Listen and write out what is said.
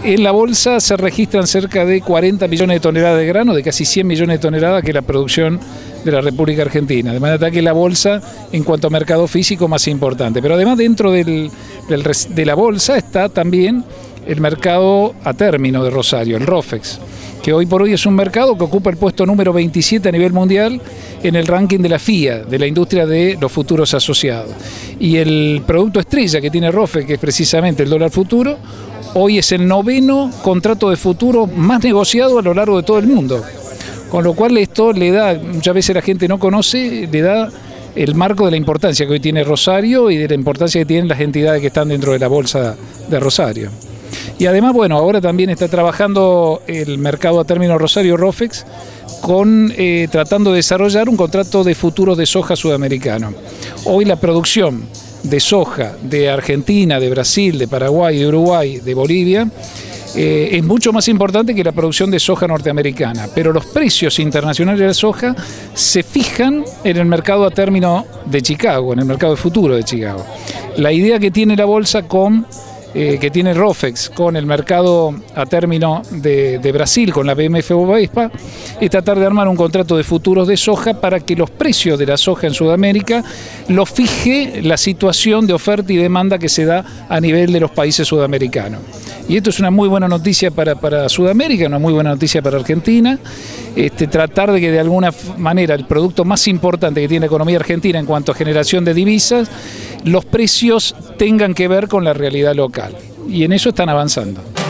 En la bolsa se registran cerca de 40 millones de toneladas de grano, de casi 100 millones de toneladas, que es la producción de la República Argentina. De manera que la bolsa, en cuanto a mercado físico, más importante. Pero además dentro de la bolsa está también el mercado a término de Rosario, el ROFEX, que hoy por hoy es un mercado que ocupa el puesto número 27 a nivel mundial en el ranking de la FIA, de la industria de los futuros asociados. Y el producto estrella que tiene ROFEX, que es precisamente el dólar futuro, hoy es el 9º contrato de futuro más negociado a lo largo de todo el mundo. Con lo cual esto le da, muchas veces la gente no conoce, le da el marco de la importancia que hoy tiene Rosario y de la importancia que tienen las entidades que están dentro de la bolsa de Rosario. Y además, bueno, ahora también está trabajando el mercado a término Rosario ROFEX tratando de desarrollar un contrato de futuros de soja sudamericano. Hoy la producción de soja de Argentina, de Brasil, de Paraguay, de Uruguay, de Bolivia, es mucho más importante que la producción de soja norteamericana, pero los precios internacionales de la soja se fijan en el mercado a término de Chicago, en el mercado de futuro de Chicago. La idea que tiene la bolsa que tiene ROFEX con el mercado a término de Brasil, con la BMF-Bovespa, es tratar de armar un contrato de futuros de soja para que los precios de la soja en Sudamérica los fije la situación de oferta y demanda que se da a nivel de los países sudamericanos. Y esto es una muy buena noticia para Sudamérica, una muy buena noticia para Argentina. Tratar de que de alguna manera el producto más importante que tiene la economía argentina en cuanto a generación de divisas, los precios tengan que ver con la realidad local. Y en eso están avanzando.